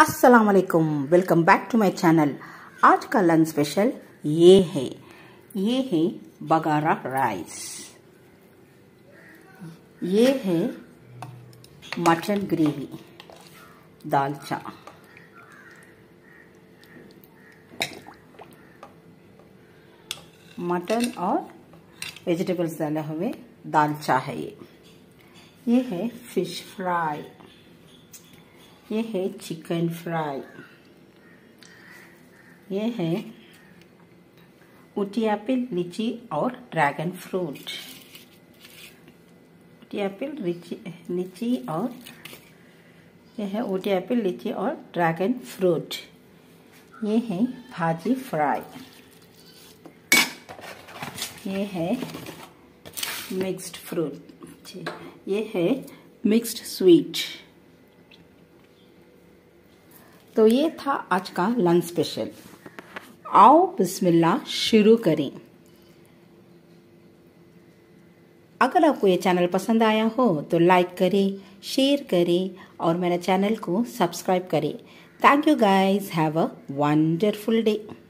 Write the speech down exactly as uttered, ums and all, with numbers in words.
अस्सलाम वालेकुम, welcome back to my channel. आज का लंच स्पेशल ये है ये है बगारा राइस, ये है मटन ग्रेवी, दालचा, मटन और वेजिटेबल्स डाले हुए दालचा है। ये ये है फिश फ्राई, ये है चिकन फ्राई, ये है ऊटी एप्पल, लीची और ड्रैगन फ्रूट। ऊटी एप्पल, लीची और ये है ऊटी एप्पल, लीची और ड्रैगन फ्रूट। ये है भाजी फ्राई, ये है मिक्स्ड फ्रूट, ये है मिक्स्ड स्वीट। तो ये था आज का लंच स्पेशल। आओ बिस्मिल्लाह शुरू करें। अगर आपको ये चैनल पसंद आया हो तो लाइक करें, शेयर करें और मेरे चैनल को सब्सक्राइब करें। Thank you guys, have a wonderful day.